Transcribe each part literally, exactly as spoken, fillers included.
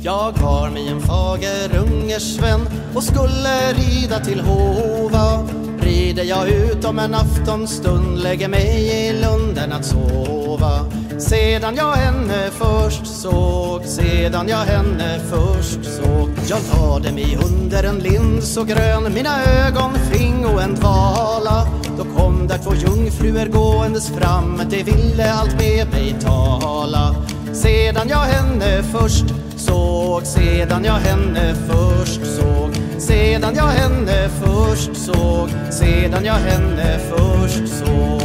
Jag har mig en fager ungersvän och skulle rida till Hova. Rider jag ut om en aftonstund, lägger mig i lunden att sova. Sedan jag henne först såg, sedan jag henne först såg. Jag lade mig under en lind så grön, mina ögon fingo en dvala. Då kom där två jungfruer gåendes fram, det ville allt med mig tala. Sedan jag henne först såg, sedan jag henne först såg. Sedan jag henne först såg, sedan jag henne först såg.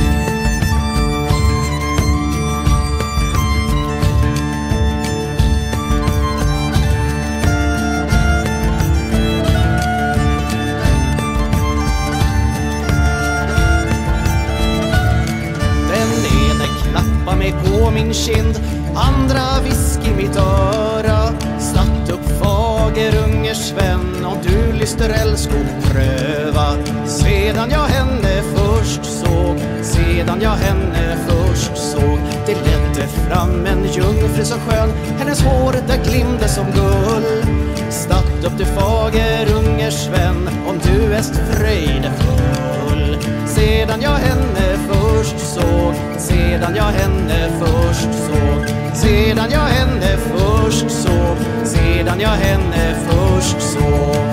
Mig på min kind, andra visk i mitt öra. Satt upp fager ungers vän, om du lyster älskog pröva. Sedan jag henne först såg, sedan jag henne först såg. Det ledde fram en jungfru så skön, hennes hår där glimde som guld. Satt upp du fager ungers vän, om du est fröjdefull. Sedan jag henne först såg, sedan jag henne först såg. Sedan jag henne först såg, sedan jag henne först såg.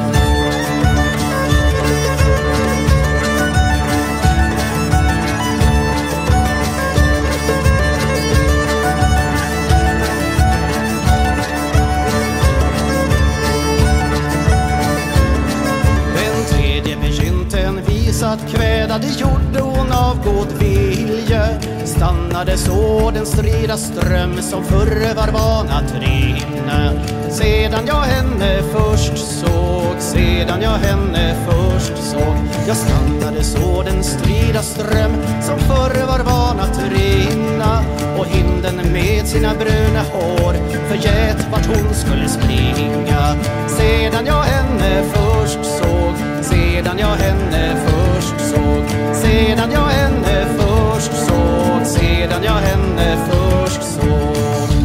Att kväda, det gjorde hon av god vilje. Stannade så den strida ström som förr var van att rinna. Sedan jag henne först såg, sedan jag henne först såg. Jag stannade så den strida ström som förr var van att rinna. Och hinden med sina bruna hår förgät vart hon skulle springa. Sedan jag henne först såg, sedan jag henne först såg. Sedan jag henne först såg, sedan jag henne först såg.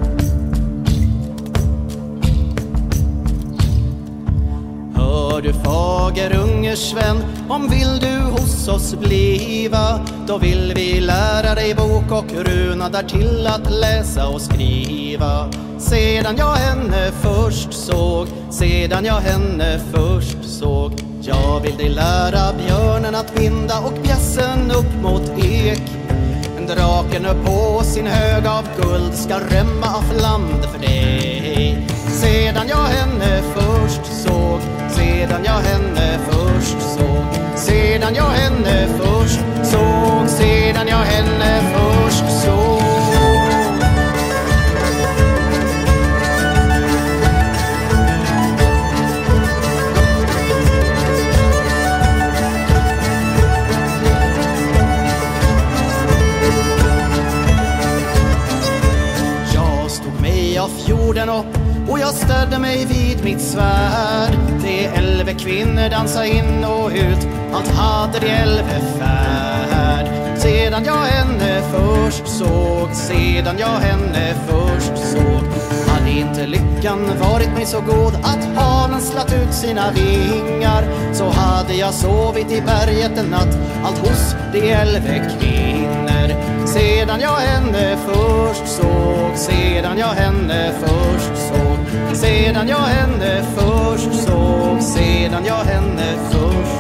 Hör du fager ungers vän, om vill du hos oss bliva, då vill vi lära dig bok och runa, där till att läsa och skriva. Sedan jag henne först såg, sedan jag henne först såg. Jag vill dig lära björnen att vinda och bjässen upp mot ek. En draken upp på sin hög av guld ska rämma av land för dig. Sedan jag henne först såg, sedan jag henne först såg. Sedan jag henne först såg, sedan jag henne först såg. Av fjorden upp och jag ställde mig vid mitt svärd. Det Elve kvinnor dansa in och ut, allt hade det Älvefärd. Sedan jag henne först såg, sedan jag henne först såg. Hade inte lyckan varit mig så god att hanen slatt ut sina vingar, så hade jag sovit i berget en natt, allt hos de Elve kvinnor. Sedan jag henne först såg, sedan jag henne först såg. Sedan jag henne först såg, sedan jag henne först